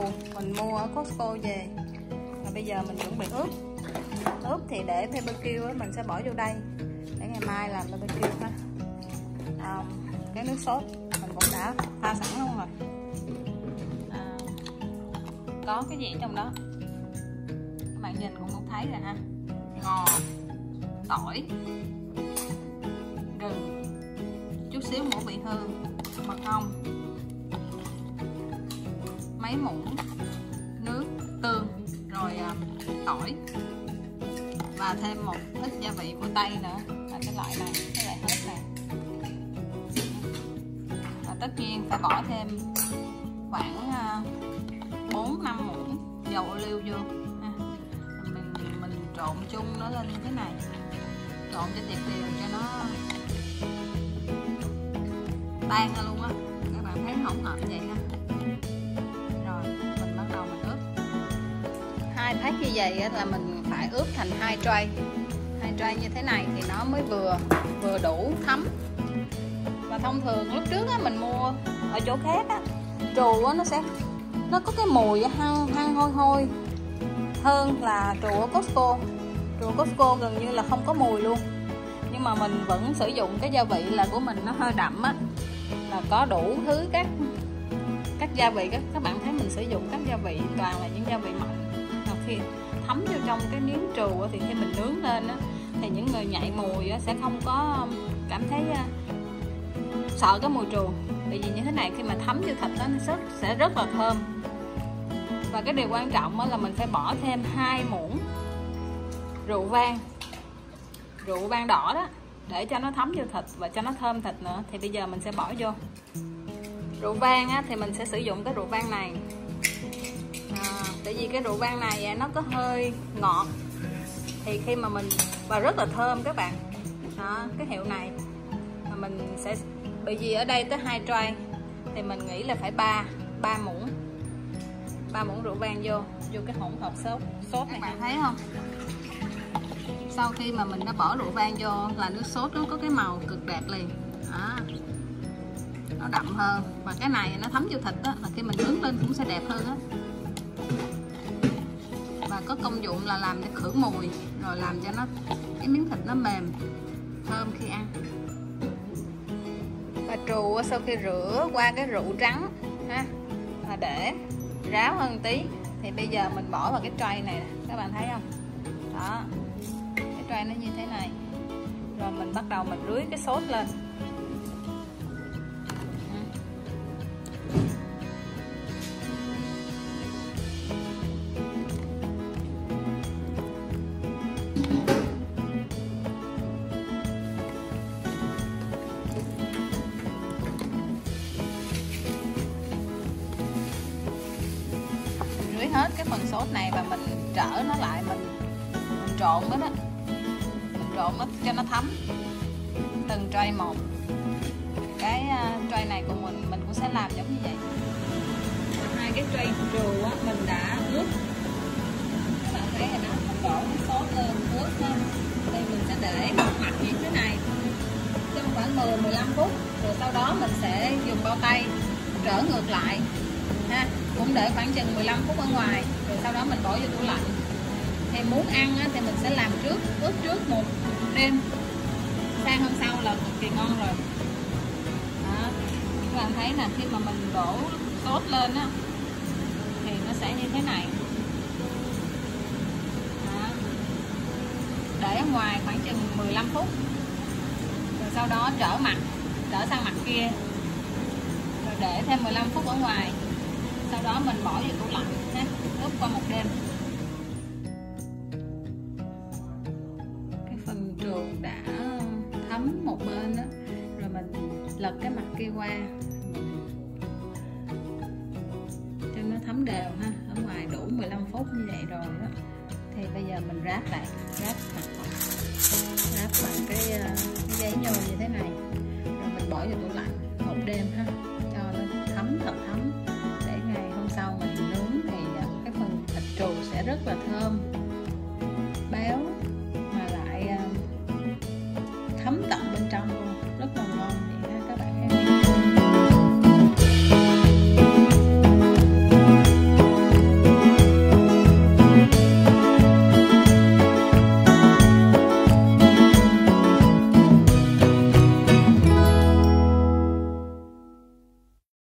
mình mua ở Costco về. Và bây giờ mình chuẩn bị ướp. Ướp thì để BBQ mình sẽ bỏ vô đây để ngày mai làm BBQ ha. Cái nước sốt mình cũng đã pha sẵn luôn rồi. Có cái gì trong đó các bạn nhìn cũng thấy rồi ha. Ngò, tỏi, gừng, chút xíu ngũ vị hương, mật ong, mấy muỗng nước tương, rồi tỏi và thêm một ít gia vị của Tây nữa là cái loại này, cái loại hết này. Và tất nhiên phải bỏ thêm khoảng 4-5 muỗng dầu ô liu vô ha. Mình trộn chung nó lên như thế này, trộn cho tiệt đều cho nó tan ra luôn á, các bạn thấy hỗn hợp vậy ha. Rồi mình bắt đầu mình ướp. 2 pack như vậy là mình phải ướp thành 2 tray. 2 tray như thế này thì nó mới vừa đủ thấm. Và thông thường lúc trước á, mình mua ở chỗ khác á, trù á, nó có cái mùi hăng hôi hôi hơn là trù ở Costco. Trù ở Costco gần như là không có mùi luôn, nhưng mà mình vẫn sử dụng cái gia vị là của mình nó hơi đậm á, là có đủ thứ các gia vị. Các bạn thấy mình sử dụng các gia vị toàn là những gia vị mặn. Khi thấm vô trong cái miếng trù thì khi mình nướng lên á, thì những người nhạy mùi á, sẽ không có cảm thấy sợ cái mùi trù. Bởi vì như thế này khi mà thấm vô thịt nó sẽ rất là thơm. Và cái điều quan trọng là mình phải bỏ thêm 2 muỗng rượu vang đỏ đó, để cho nó thấm vô thịt và cho nó thơm thịt nữa. Thì bây giờ mình sẽ bỏ vô. Rượu vang á, thì mình sẽ sử dụng cái rượu vang này. Tại vì cái rượu vang này nó có hơi ngọt, thì khi mà mình và rất là thơm các bạn. Đó, cái hiệu này mà mình sẽ, bởi vì ở đây tới 2 tray thì mình nghĩ là phải 3 muỗng rượu vang vô cái hỗn hợp sốt này. Các bạn thấy không? Sau khi mà mình đã bỏ rượu vang vô là nước sốt nó có cái màu cực đẹp liền. Đó, nó đậm hơn, và cái này nó thấm vô thịt đó, là khi mình nướng lên cũng sẽ đẹp hơn á. Và có công dụng là làm cho khử mùi, rồi làm cho cái miếng thịt nó mềm thơm khi ăn. Và trù sau khi rửa qua cái rượu trắng ha, và để ráo hơn tí, thì bây giờ mình bỏ vào cái tray này, các bạn thấy không? Đó, cái tray nó như thế này. Rồi mình bắt đầu mình rưới cái sốt lên. Hết cái phần sốt này và mình trở nó lại, mình trộn nó đó, mình trộn nó cho nó thấm từng tray một. Cái tray này của mình cũng sẽ làm giống như vậy. 2 cái tray trù á, mình đã ướp, các bạn thấy rồi đó, mình đổ cái sốt lên ướp lên. Đây mình sẽ để mặt như thế này trong khoảng 10-15 phút, rồi sau đó mình sẽ dùng bao tay trở ngược lại ha, cũng để khoảng chừng 15 phút ở ngoài, rồi sau đó mình bỏ vô tủ lạnh. Thì muốn ăn á, thì mình sẽ làm trước, ướp trước một đêm, sang hôm sau là cực kỳ ngon rồi. Đó, các bạn thấy là khi mà mình đổ sốt lên á, thì nó sẽ như thế này. Đó, để ở ngoài khoảng chừng 15 phút, rồi sau đó trở sang mặt kia, rồi để thêm 15 phút ở ngoài. Sau đó mình bỏ vô tủ lạnh ha, ướp qua một đêm. Cái phần trù đã thấm một bên đó, rồi mình lật cái mặt kia qua cho nó thấm đều ha. Ở ngoài đủ 15 phút như vậy rồi đó, thì bây giờ mình ráp bằng cái giấy nhôm như thế này, rồi mình bỏ vô tủ lạnh một đêm ha, cho nó thấm thật thấm. Để ngày hôm sau mình nướng thì cái phần thịt trù sẽ rất là thơm.